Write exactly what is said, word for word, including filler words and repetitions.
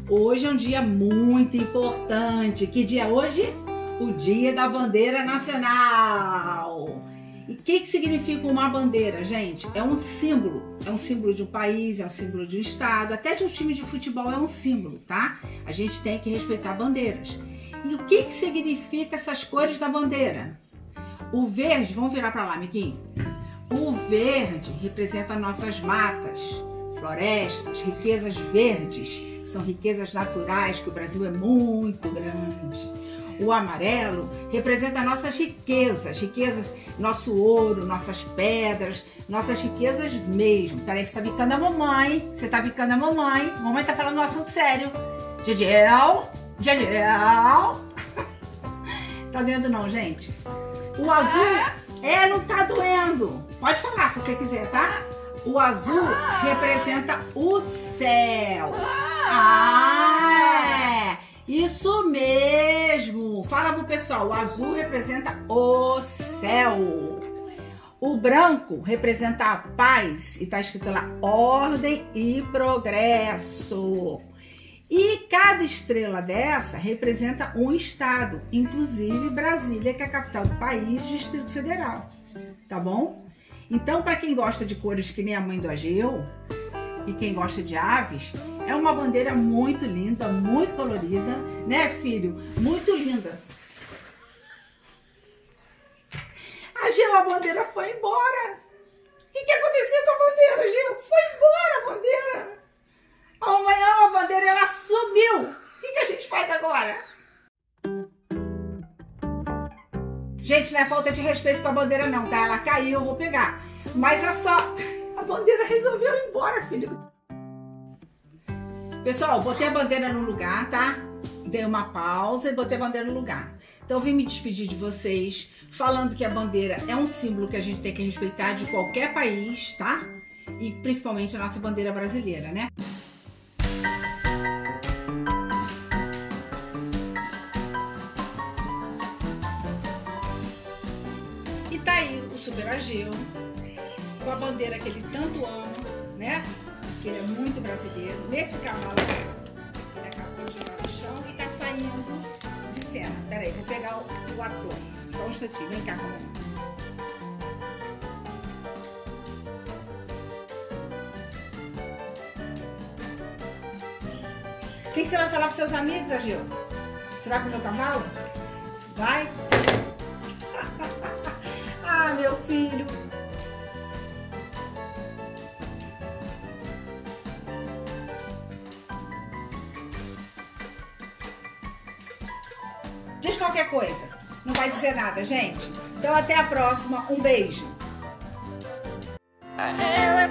Hoje é um dia muito importante. Que dia é hoje? O Dia da Bandeira Nacional. E o que, que significa uma bandeira, gente? É um símbolo. É um símbolo de um país, é um símbolo de um estado, até de um time de futebol é um símbolo, tá? A gente tem que respeitar bandeiras. E o que, que significa essas cores da bandeira? O verde, vamos virar para lá, amiguinho. O verde representa nossas matas, florestas, riquezas verdes, são riquezas naturais, que o Brasil é muito grande. O amarelo representa nossas riquezas, riquezas, nosso ouro, nossas pedras, nossas riquezas mesmo. Peraí, você tá bicando a mamãe, você tá bicando a mamãe, mamãe tá falando um assunto sério. Didiel, Didiel. Tá doendo não, gente? O azul, é, não tá doendo. Pode falar se você quiser, tá? O azul representa o céu. Ah, é. Isso mesmo. Fala pro pessoal, o azul representa o céu. O branco representa a paz e tá escrito lá ordem e progresso. E cada estrela dessa representa um estado, inclusive Brasília, que é a capital do país, Distrito Federal. Tá bom? Então, para quem gosta de cores que nem a mãe do Ageu e quem gosta de aves, é uma bandeira muito linda, muito colorida, né, filho? Muito linda. Ageu, a bandeira foi embora. O que, que aconteceu com a bandeira, Ageu? Foi embora a bandeira. Amanhã a bandeira, ela sumiu. O que, que a gente faz agora? Gente, não é falta de respeito com a bandeira não, tá? Ela caiu, eu vou pegar. Mas é só... A bandeira resolveu ir embora, filho. Pessoal, botei a bandeira no lugar, tá? Dei uma pausa e botei a bandeira no lugar. Então eu vim me despedir de vocês, falando que a bandeira é um símbolo que a gente tem que respeitar de qualquer país, tá? E principalmente a nossa bandeira brasileira, né? E tá aí o Super Ageu, com a bandeira que ele tanto ama, né? Que ele é muito brasileiro. Nesse cavalo, ele acabou de jogar no chão e tá saindo de cena. Pera aí, vou pegar o, o ator. Só um instantinho, vem cá com a mão. O que, que você vai falar pros seus amigos, Ageu? Você vai com o meu cavalo? Vai? Ah, meu filho! Diz qualquer coisa. Não vai dizer nada, gente. Então até a próxima. Um beijo.